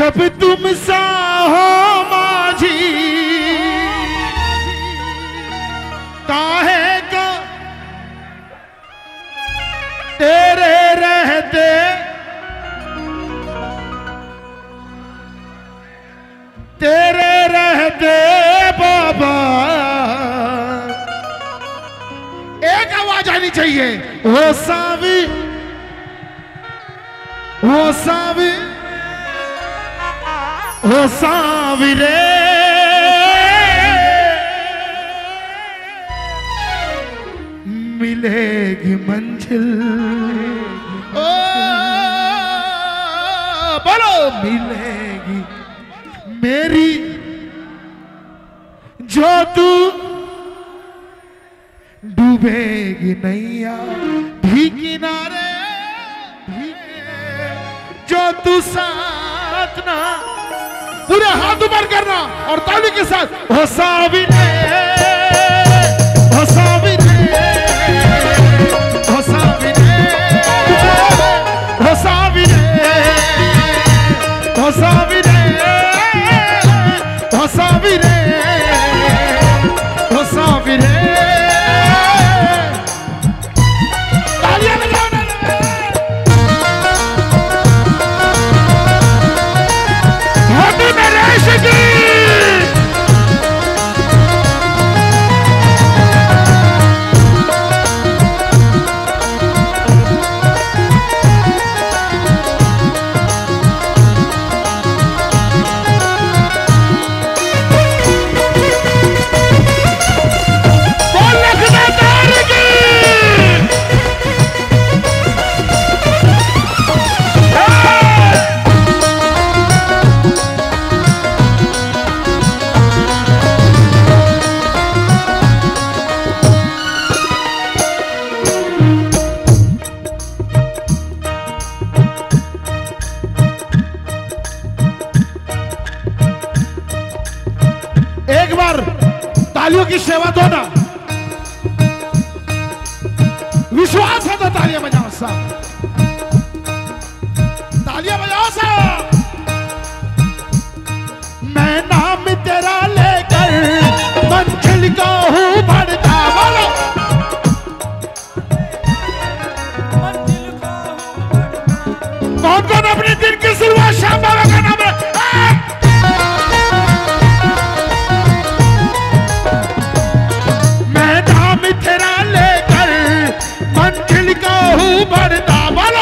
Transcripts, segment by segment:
जब तुम सा हो माझी काहे का तेरे रहते बाबा एक आवाज आनी चाहिए। वो सावी रे मिलेगी मंजिल। ओ बोलो मिलेगी मेरी जो तू डूबेगी नैया भी किनारे जो तू साथ ना। पूरे हाथ ऊपर करना और ताली के साथ हो साविरे हो साविरे हो साविरे हो साविरे हो साविरे हो साविरे हो साविरे। तालियां बजाओ ना। होती मेरे इश्क़ तालियों की सेवा दो ना। विश्वास है तो तालियां बजाओ साहब, तालियां बजाओ साहब। मैं नाम तेरा लेकर मंजिल को हूँ बढ़ता। बोलो कौन कौन अपने दिन की शुरुआत श्याम बाबा का नाम है। तेरा लेकर मंजिल को हूँ बढ़ता। बोलो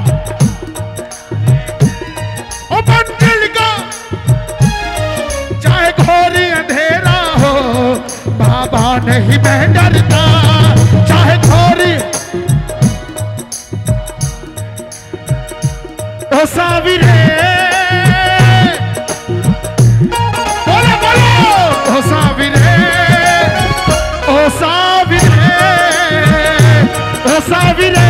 ओ मंजिल को चाहे घोर अंधेरा हो बाबा नहीं मैं डरता। चाहे घोर ओ साविरे बोलो बोलो ओ साविरे ओ साविरे ओ साविरे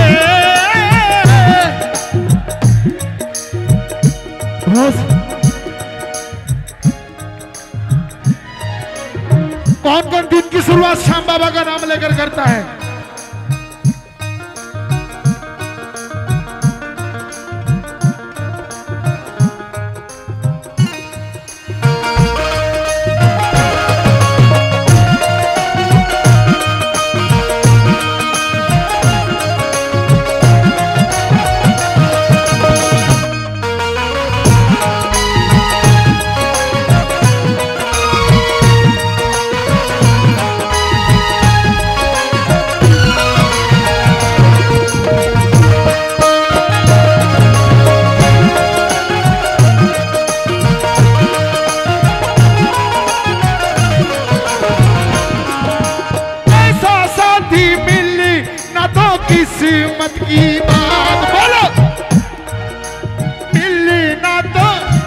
कौन कौन दिन की शुरुआत श्याम बाबा का नाम लेकर करता है। किस्मत की बात बोलो मिलनी ना तो।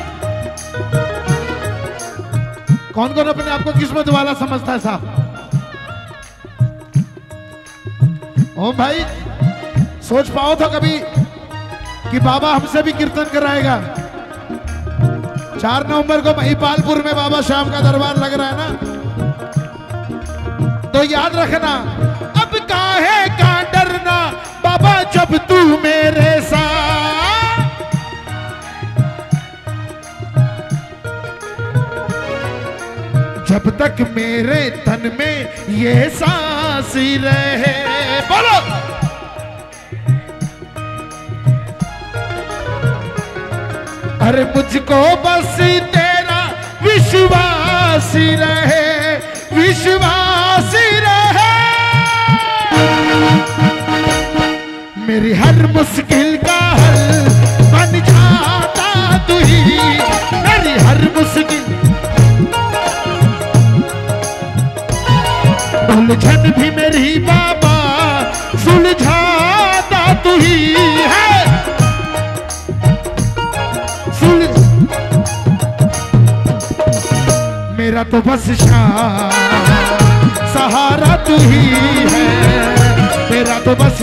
कौन कौन अपने आप को किस्मत वाला समझता है साहब। ओ भाई सोच पाओ था कभी कि बाबा हमसे भी कीर्तन कराएगा। 4 नवंबर को महिपालपुर में बाबा श्याम का दरबार लग रहा है ना, तो याद रखना अब काहे का डरना बाबा जब तू मेरे साथ। जब तक मेरे तन में ये सांस रहे। बोलो अरे मुझको बस तेरा विश्वास रहे, विश्वास रहे। मेरी हर मुश्किल का हल बन जाता तू ही, मेरी हर मुश्किल उलझन भी मेरी बाबा सुलझाता तू ही है। मेरा तो बस सहारा तू ही है, मेरा तो बस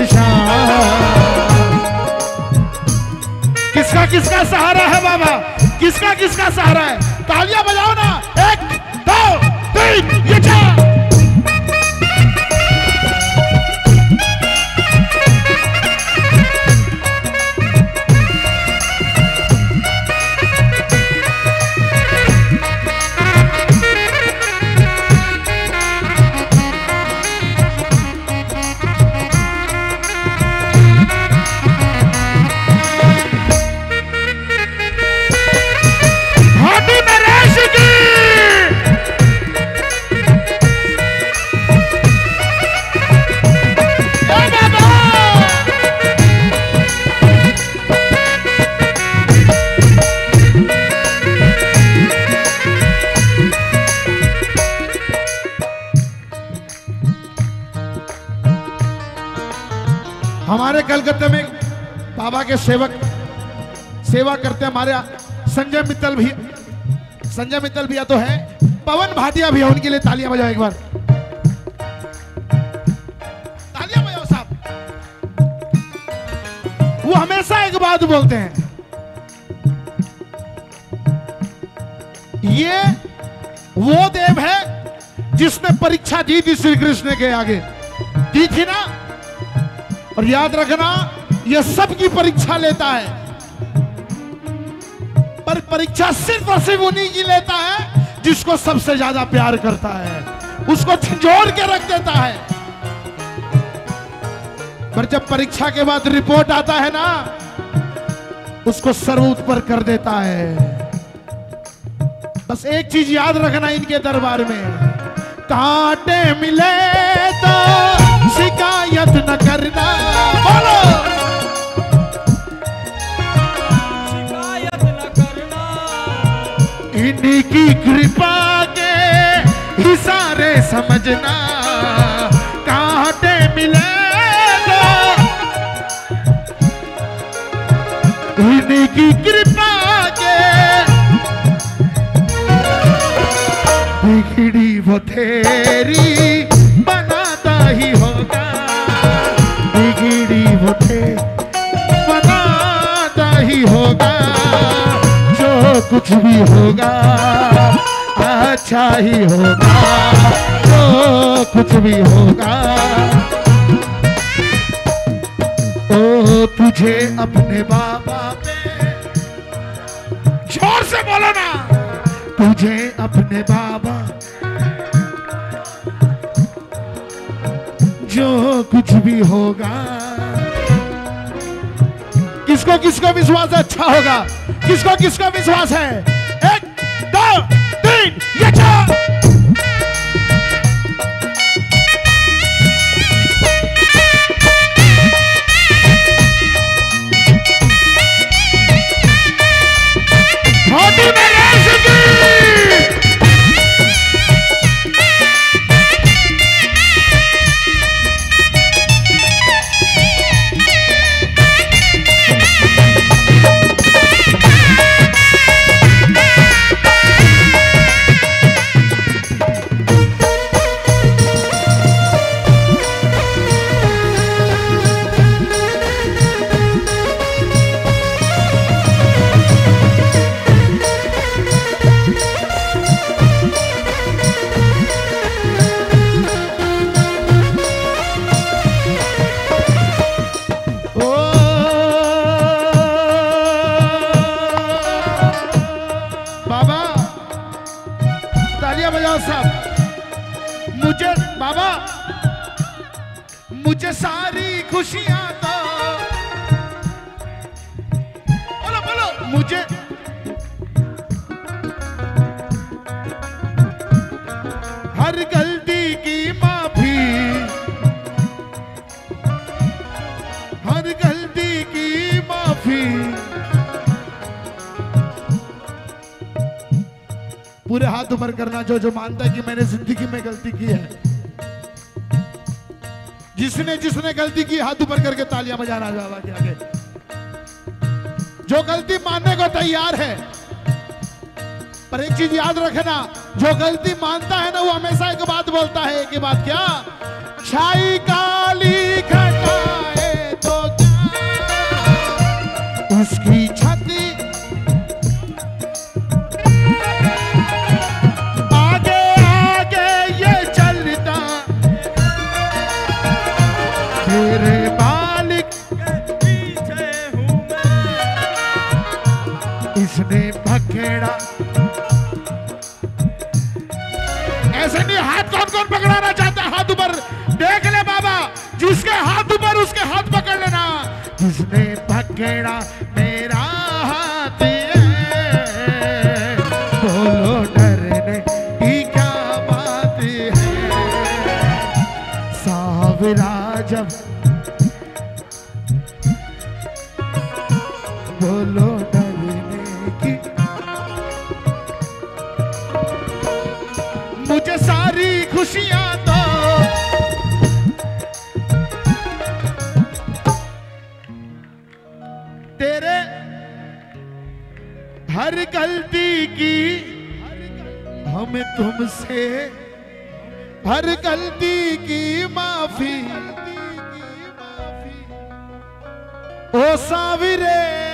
किसका किसका सहारा है बाबा, किसका किसका सहारा है? तालियां बजाओ ना, 1 2 3 ये 4। हमारे कलकत्ते में बाबा के सेवक सेवा करते हैं हमारे संजय मित्तल भी, संजय मित्तल भैया तो है, पवन भाटिया भैया, उनके लिए तालियां बजाओ एक बार, तालियां बजाओ साहब। वो हमेशा एक बात बोलते हैं, ये वो देव है जिसने परीक्षा दी थी श्री कृष्ण के आगे, दी थी ना। और याद रखना यह सबकी परीक्षा लेता है, पर परीक्षा सिर्फ और सिर्फ उन्हीं की लेता है जिसको सबसे ज्यादा प्यार करता है, उसको झंझोड़ के रख देता है। पर जब परीक्षा के बाद रिपोर्ट आता है ना, उसको सर्वोच्च पर कर देता है। बस एक चीज याद रखना इनके दरबार में, कांटे मिले तो शिकायत न करना। बोलो शिकायत न करना, इन्हीं की कृपा के इशारे समझना। कांटे मिले तो इन्हीं की कृपा के, बिगड़ी वो तेरी बनाता ही होगा, बिगड़ी वो बनाता ही होगा। जो कुछ भी होगा अच्छा ही होगा, जो कुछ भी होगा। ओ तुझे अपने बाबा पे, जोर से बोलो ना, तुझे अपने बाबा, जो कुछ भी होगा। किसको किसको विश्वास है अच्छा होगा, किसको किसको विश्वास है? 1 2 3 ये 4। छोटी में मुझे बाबा मुझे सारी खुशियां दो, बोलो बोलो मुझे हर गलती की माफी, हर गलती की माफी। पूरे हाथ ऊपर करना जो जो मानता है कि मैंने जिंदगी में गलती की है। जिसने जिसने गलती की हाथ ऊपर करके तालियां बजाना बाबा के आगे। जो गलती मानने को तैयार है, पर एक चीज याद रखना, जो गलती मानता है ना वो हमेशा एक बात बोलता है, एक ही बात, क्या? छाई काली घटाए तो क्या उसकी छाती, आगे आगे ये चलता तेरे मालिक के पीछे हूं मैं, इसने पकड़ा। ऐसे नहीं, हाथ कौन कौन पकड़ाना चाहता है? हाथ ऊपर, देख ले बाबा, जिसके हाथ ऊपर उसके हाथ पकड़ लेना। जिसने पकड़ा मेरा हाथ है, बोलो डरने की क्या बात है। सावरा जब बोलो डरने की, मुझे सारी खुशियां दो, तेरे हर गलती की हमें तुमसे, हर गलती की माफी। ओ साविरे